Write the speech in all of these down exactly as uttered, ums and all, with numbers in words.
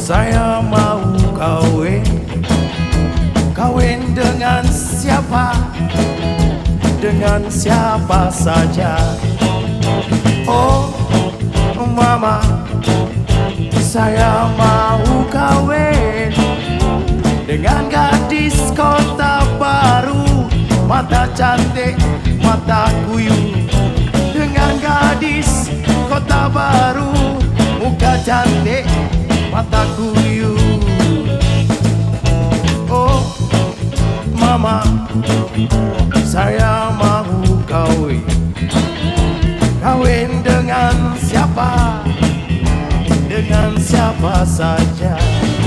Saya mau kawin, kawin dengan siapa, dengan siapa saja. Oh mama, saya mau kawin dengan gadis kota baru, mata cantik, mata kuyu. Dengan gadis kota baru, muka cantik, mata kuyu. Oh mama, saya mau kawin, kawin dengan siapa, dengan siapa saja.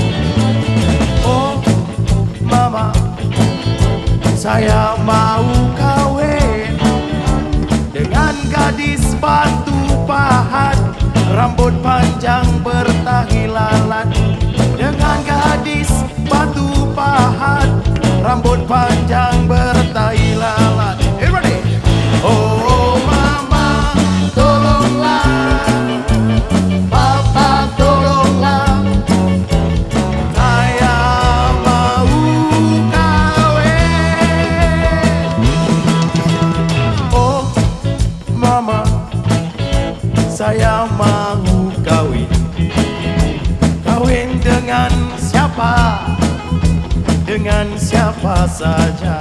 Oh mama, saya mau kawin dengan gadis batu pahat, rambut panjang bertahi lalat. Dengan gadis batu pahat, rambut panjang bertahi lalat. Everybody! Oh mama, tolonglah, papa tolonglah, saya mau kawin. Oh mama, saya mau kawin, kawin dengan siapa, dengan siapa saja.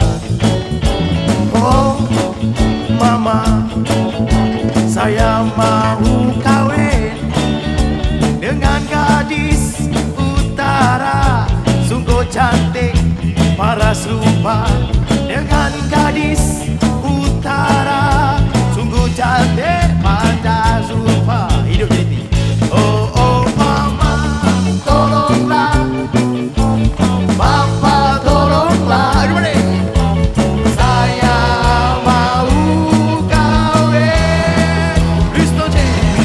Oh mama, saya mau kawin dengan gadis utara, sungguh cantik, paras rupa. Dengan gadis utara, sungguh cantik, paras rupa. Hidup jadi. Oh oh mama, tolonglah, papa tolonglah, everybody. Saya mau kawin. Kristo J.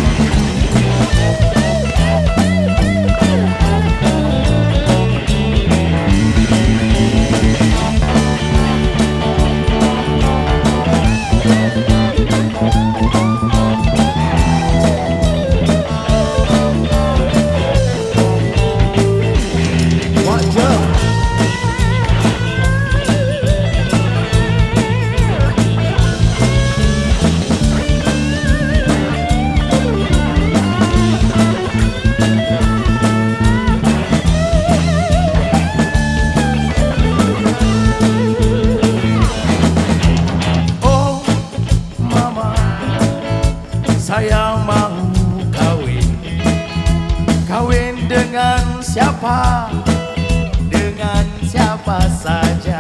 Wajah. Oh mama, saya mau kawin, kawin dengan siapa, dengan siapa saja.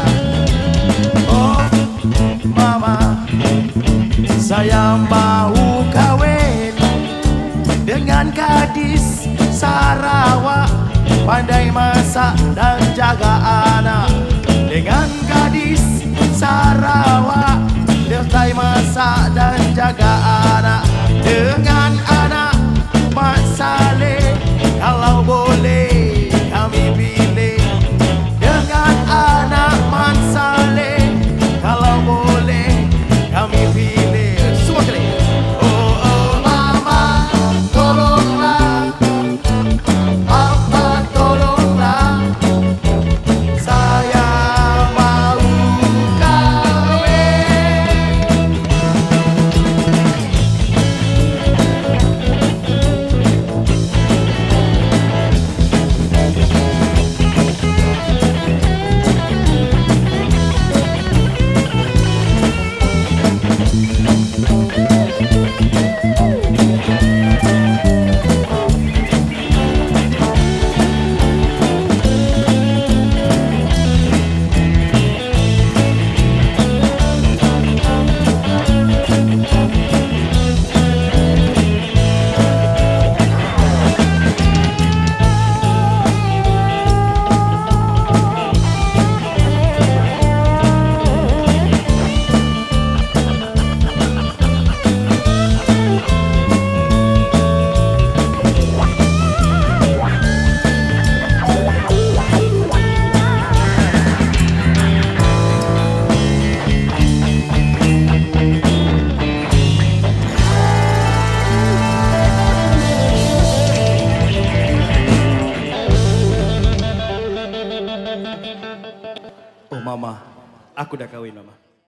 Oh mama, saya mau kawin dengan gadis Sarawak, pandai masak dan jaga anak. Dengan gadis Sarawak, pandai masak dan jaga anak. Dengan anak Mak Saleh, kalau boleh kami pilih. Dengan anak Mak Saleh, kalau boleh kami pilih. Semua kali. Oh oh mama, tolonglah, papa tolonglah, saya mau kawin. Aku udah kawin, Mama.